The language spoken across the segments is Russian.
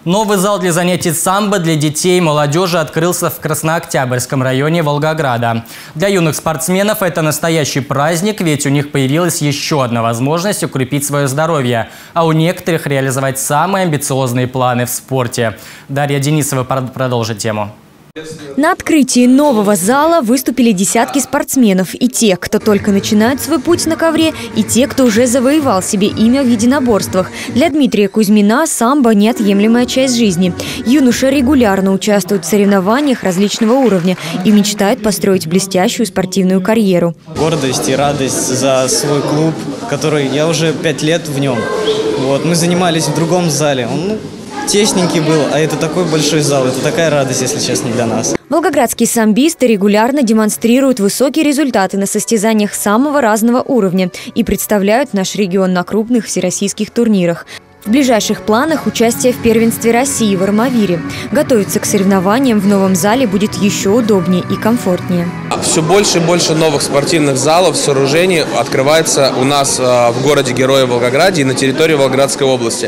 Новый зал для занятий самбо для детей и молодежи открылся в Краснооктябрьском районе Волгограда. Для юных спортсменов это настоящий праздник, ведь у них появилась еще одна возможность укрепить свое здоровье, а у некоторых реализовать самые амбициозные планы в спорте. Дарья Денисова продолжит тему. На открытии нового зала выступили десятки спортсменов. И те, кто только начинает свой путь на ковре, и те, кто уже завоевал себе имя в единоборствах. Для Дмитрия Кузьмина самбо – неотъемлемая часть жизни. Юноша регулярно участвует в соревнованиях различного уровня и мечтает построить блестящую спортивную карьеру. Гордость и радость за свой клуб, который я уже 5 лет в нем. Мы занимались в другом зале. Он тесненький был, а это такой большой зал. Это такая радость, если честно, для нас. Волгоградские самбисты регулярно демонстрируют высокие результаты на состязаниях самого разного уровня и представляют наш регион на крупных всероссийских турнирах. В ближайших планах участие в первенстве России в Армавире. Готовиться к соревнованиям в новом зале будет еще удобнее и комфортнее. Все больше и больше новых спортивных залов, сооружений открывается у нас в городе-герое Волгограде и на территории Волгоградской области.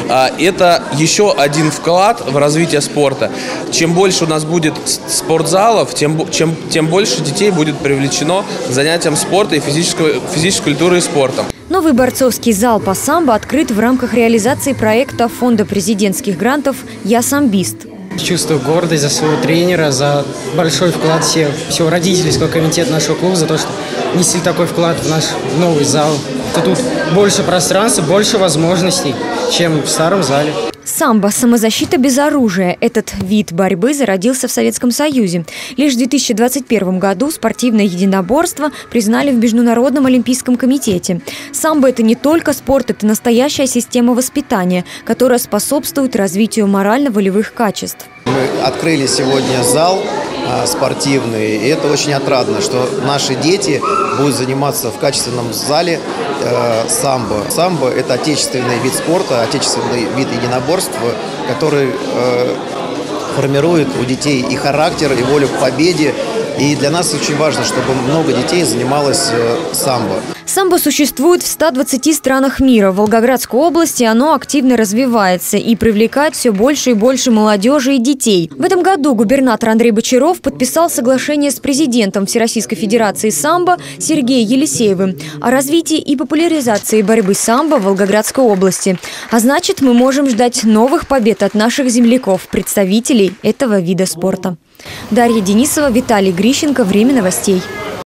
Это еще один вклад в развитие спорта. Чем больше у нас будет спортзалов, тем больше детей будет привлечено к занятиям спорта и физической культурой и спортом. Новый борцовский зал по самбо открыт в рамках реализации проекта Фонда президентских грантов «Я самбист». Чувствую гордость за своего тренера, за большой вклад всего родительского комитета нашего клуба, за то, что внесли такой вклад в наш новый зал. Тут больше пространства, больше возможностей, чем в старом зале. Самбо – самозащита без оружия. Этот вид борьбы зародился в Советском Союзе. Лишь в 2021 году спортивное единоборство признали в Международном олимпийском комитете. Самбо – это не только спорт, это настоящая система воспитания, которая способствует развитию морально-волевых качеств. Мы открыли сегодня зал спортивный, и это очень отрадно, что наши дети будут заниматься в качественном зале самбо. Самбо – это отечественный вид спорта, отечественный вид единоборства, который формирует у детей и характер, и волю к победе. И для нас очень важно, чтобы много детей занималось самбо. Самбо существует в 120 странах мира. В Волгоградской области оно активно развивается и привлекает все больше и больше молодежи и детей. В этом году губернатор Андрей Бочаров подписал соглашение с президентом Всероссийской Федерации самбо Сергеем Елисеевым о развитии и популяризации борьбы самбо в Волгоградской области. А значит, мы можем ждать новых побед от наших земляков, представителей этого вида спорта. Дарья Денисова, Виталий Грищенко. Время новостей.